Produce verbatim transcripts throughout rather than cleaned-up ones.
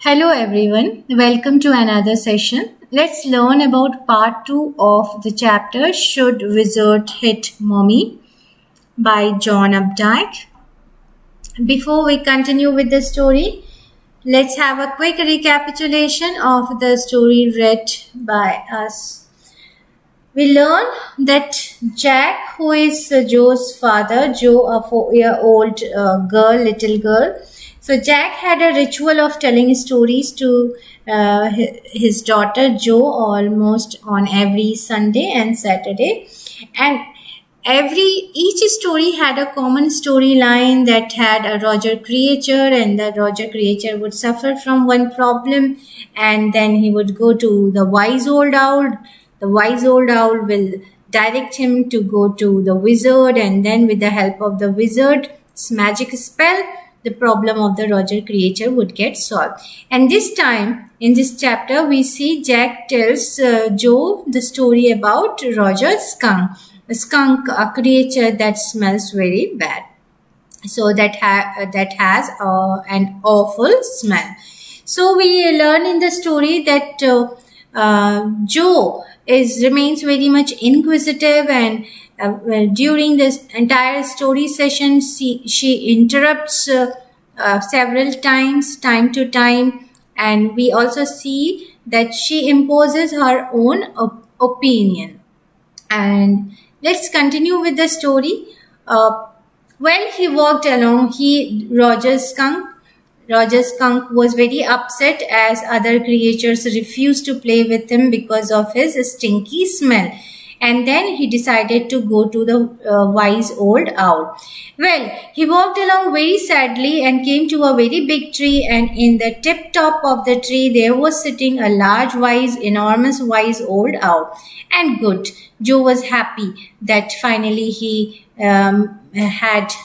Hello everyone, welcome to another session. Let's learn about part two of the chapter Should Wizard Hit Mommy by John Updike. Before we continue with the story, let's have a quick recapitulation of the story read by us. We learn that Jack, who is Joe's father, Joe, a four-year-old uh, girl, little girl, so Jack had a ritual of telling stories to uh, his daughter Joe almost on every Sunday and Saturday. And every each story had a common storyline that had a Roger creature, and the Roger creature would suffer from one problem, and then he would go to the wise old owl. The wise old owl will direct him to go to the wizard, and then with the help of the wizard's magic spell, the problem of the Roger creature would get solved. And this time, in this chapter, we see Jack tells uh, Joe the story about Roger skunk. A skunk, a creature that smells very bad. So that, ha that has uh, an awful smell. So we learn in the story that uh, uh, Joe is remains very much inquisitive, and Uh, well, during this entire story session, she, she interrupts uh, uh, several times, time to time, and we also see that she imposes her own op opinion. And let's continue with the story. Uh, when he walked along, he Roger skunk, Roger skunk was very upset as other creatures refused to play with him because of his stinky smell. And then he decided to go to the uh, wise old owl. Well, he walked along very sadly and came to a very big tree, and in the tip top of the tree there was sitting a large, wise, enormous, wise old owl. And good, Joe was happy that finally he um, had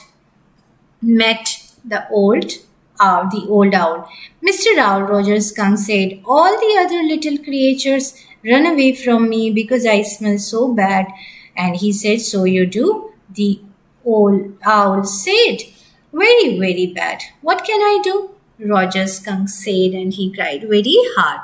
met the old owl, the old owl. Mister Owl, Roger skunk said, all the other little creatures run away from me because I smell so bad. And he said, so you do? The old owl said, very, very bad. What can I do? Roger skunk said, and he cried very hard.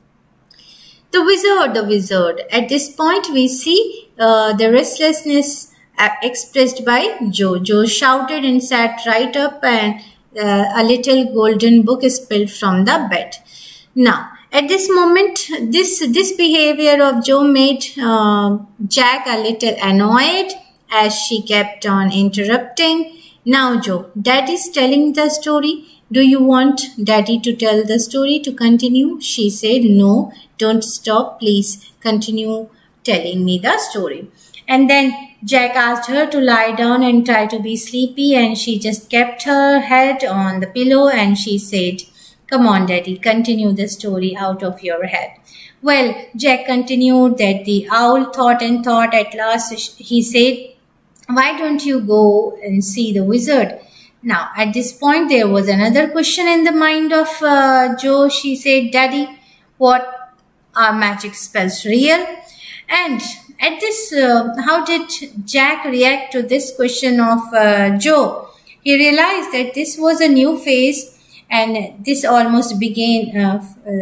The wizard, the wizard. At this point, we see uh, the restlessness uh, expressed by Joe. Joe shouted and sat right up, and uh, a little golden book spilled from the bed. Now, at this moment, this, this behavior of Joe made uh, Jack a little annoyed as she kept on interrupting. Now, Joe, Daddy's telling the story. Do you want Daddy to tell the story to continue? She said, no, don't stop. Please continue telling me the story. And then Jack asked her to lie down and try to be sleepy, and she just kept her head on the pillow, and she said, come on, Daddy, continue the story out of your head. Well, Jack continued that the owl thought and thought. At last, he said, why don't you go and see the wizard? Now, at this point, there was another question in the mind of uh, Joe. She said, Daddy, what are magic spells real? And at this, uh, how did Jack react to this question of uh, Joe? He realized that this was a new phase, and this almost began uh,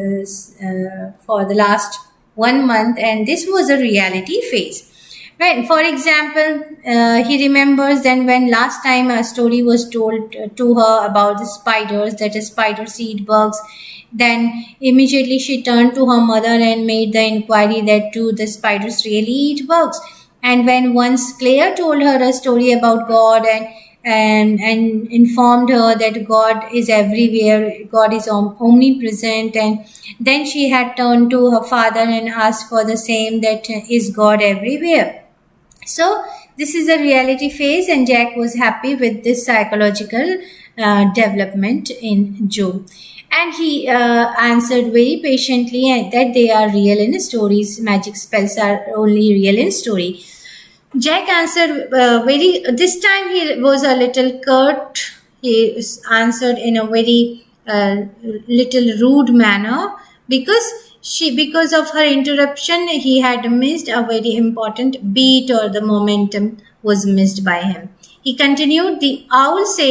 uh, for the last one month, and this was a reality phase. When, for example, uh, he remembers then when last time a story was told to her about the spiders, that is spiders eat bugs, then immediately she turned to her mother and made the inquiry that do the spiders really eat bugs. And when once Claire told her a story about God and And, and informed her that God is everywhere, God is om omnipresent, and then she had turned to her father and asked for the same, that uh, is God everywhere. So this is a reality phase, and Jack was happy with this psychological uh, development in Joe. And he uh, answered very patiently that they are real in stories. Magic spells are only real in story. Jack answered uh, very, this time he was a little curt. He answered in a very uh, little rude manner because she, because of her interruption, he had missed a very important beat, or the momentum was missed by him. He continued, the owl said,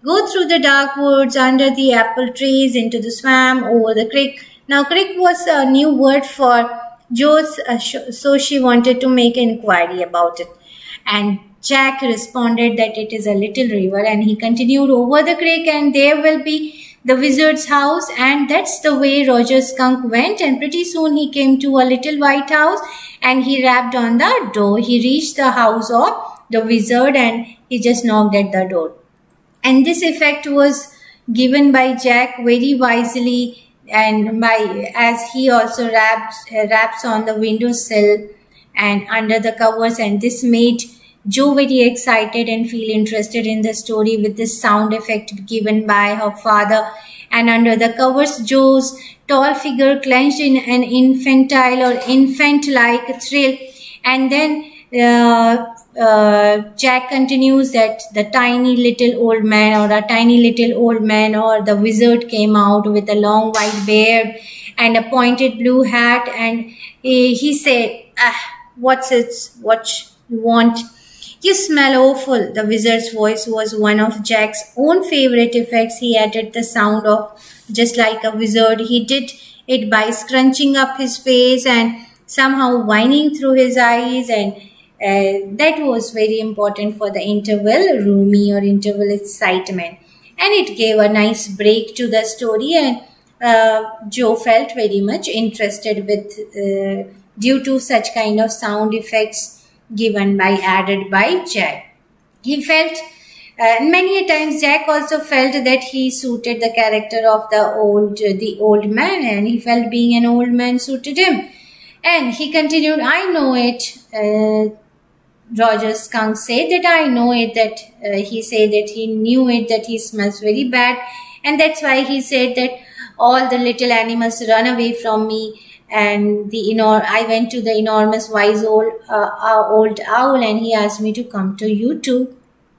Go through the dark woods, under the apple trees, into the swamp, over the creek. Now, creek was a new word for Joe's, uh, so she wanted to make an inquiry about it. And Jack responded that it is a little river, and he continued over the creek, and there will be the wizard's house. And that's the way Roger Skunk went, and pretty soon he came to a little white house, and he rapped on the door. He reached the house of the wizard, and he just knocked at the door. And this effect was given by Jack very wisely, and by as he also raps, uh, raps on the windowsill and under the covers, and this made Joe very excited and feel interested in the story with this sound effect given by her father. And under the covers, Joe's tall figure clenched in an infantile or infant-like thrill. And then uh, uh, Jack continues that the tiny little old man or a tiny little old man or the wizard came out with a long white beard and a pointed blue hat, and he, he said, ah, what's it, what you want? You smell awful. The wizard's voice was one of Jack's own favorite effects. He added the sound of just like a wizard. He did it by scrunching up his face and somehow whining through his eyes, and uh, that was very important for the interval roomy or interval excitement. And it gave a nice break to the story, and uh, Joe felt very much interested with uh, due to such kind of sound effects given by added by Jack. He felt uh, many a times Jack also felt that he suited the character of the old uh, the old man, and he felt being an old man suited him. And he continued, I know it. Uh, Roger Skunk said that I know it, that uh, he said that he knew it, that he smells very bad, and that's why he said that all the little animals run away from me. And the enor I went to the enormous wise old uh, uh, old owl, and he asked me to come to you to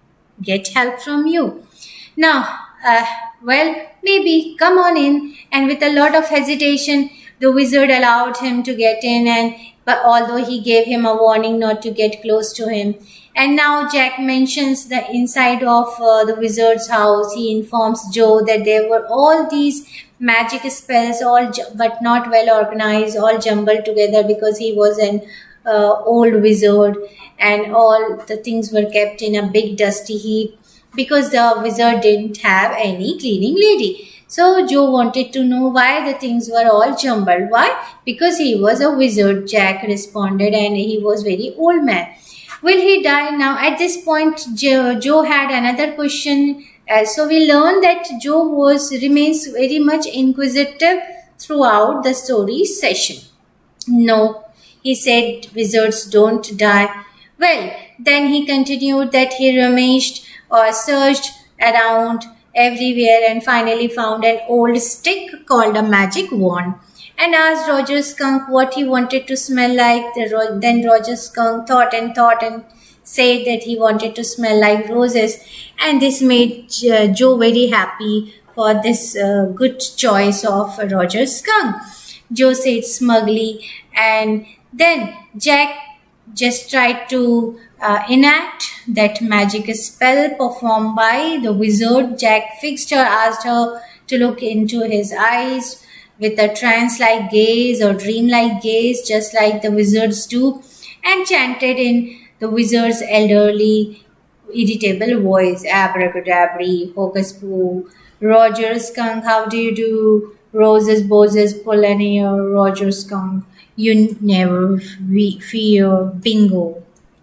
get help from you. Now, uh, well, maybe come on in. And with a lot of hesitation, the wizard allowed him to get in, and but although he gave him a warning not to get close to him. And now Jack mentions the inside of uh, the wizard's house. He informs Joe that there were all these magic spells, all but not well organized, all jumbled together, because he was an uh, old wizard, and all the things were kept in a big dusty heap because the wizard didn't have any cleaning lady. So Joe wanted to know why the things were all jumbled. Why? Because he was a wizard, Jack responded, and he was very old man. Will he die now? At this point, Joe, Joe had another question. Uh, so we learned that Joe was remains very much inquisitive throughout the story session. No, he said, wizards don't die. Well, then he continued that he rummaged or searched around everywhere and finally found an old stick called a magic wand, and asked Roger Skunk what he wanted to smell like. Then Roger Skunk thought and thought and said that he wanted to smell like roses, and this made uh, Joe very happy for this uh, good choice of Roger Skunk. Joe said smugly, and then Jack just tried to uh, enact that magic spell performed by the wizard. Jack fixed her, asked her to look into his eyes with a trance-like gaze or dream-like gaze, just like the wizards do, and chanted in the wizard's elderly, irritable voice, abracadabra, hocus pocus, Roger Skunk, how do you do? Roses, boses, pollennia, Roger Skunk, you never fear, bingo.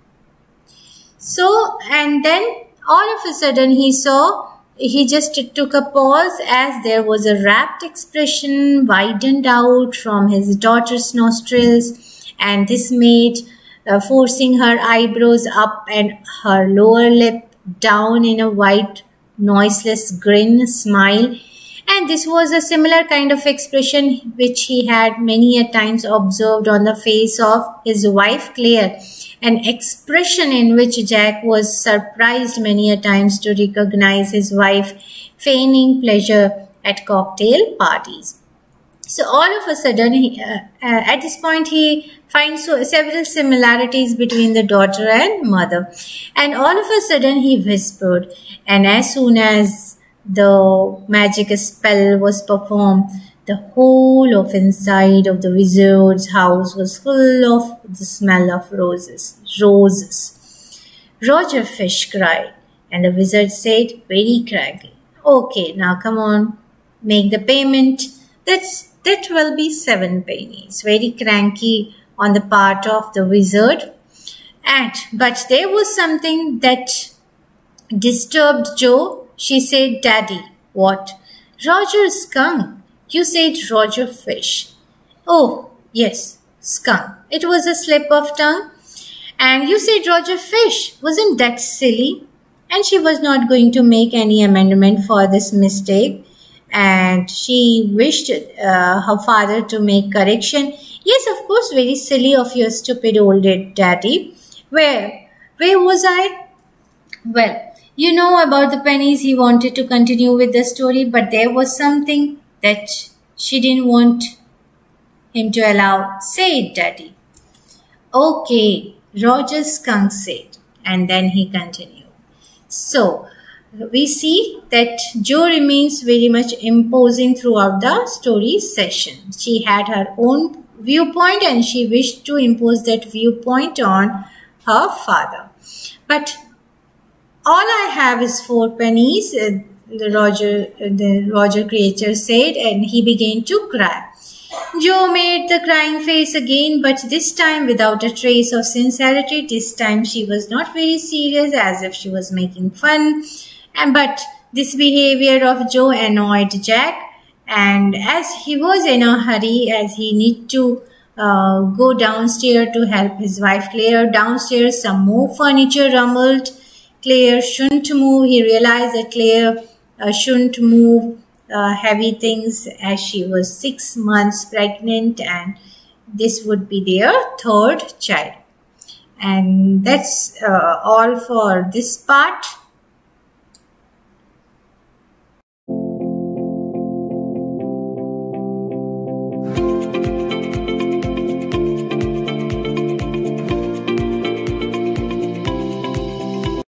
So, and then all of a sudden he saw, he just took a pause as there was a rapt expression widened out from his daughter's nostrils, and this made Uh, forcing her eyebrows up and her lower lip down in a wide, noiseless grin smile. And this was a similar kind of expression which he had many a times observed on the face of his wife Claire, an expression in which Jack was surprised many a times to recognize his wife feigning pleasure at cocktail parties. So all of a sudden, he, uh, uh, at this point, he finds so several similarities between the daughter and mother. And all of a sudden, he whispered. And as soon as the magic spell was performed, the whole of inside of the wizard's house was full of the smell of roses. Roses. Roger Fish cried. And the wizard said, very crackly, okay, now come on, make the payment. That's That will be seven pennies. Very cranky on the part of the wizard. And, but there was something that disturbed Jo. She said, Daddy, what? Roger Skunk. You said Roger Fish. Oh, yes, skunk. It was a slip of tongue. And you said Roger Fish. Wasn't that silly? And she was not going to make any amendment for this mistake. And she wished uh, her father to make correction. Yes, of course, very silly of your stupid old daddy. Where? Where was I? Well, you know about the pennies. He wanted to continue with the story, but there was something that she didn't want him to allow. Say it, Daddy. Okay, Roger Skunk said. And then he continued. So, we see that Jo remains very much imposing throughout the story session. She had her own viewpoint and she wished to impose that viewpoint on her father. But all I have is four pennies, uh, the Roger, uh, the Roger creature said, and he began to cry. Jo made the crying face again, but this time without a trace of sincerity. This time she was not very serious, as if she was making fun. And but this behavior of Jo annoyed Jack, and as he was in a hurry, as he need to uh, go downstairs to help his wife Claire. Downstairs, some more furniture rumbled. Claire shouldn't move. He realized that Claire uh, shouldn't move uh, heavy things, as she was six months pregnant, and this would be their third child. And that's uh, all for this part.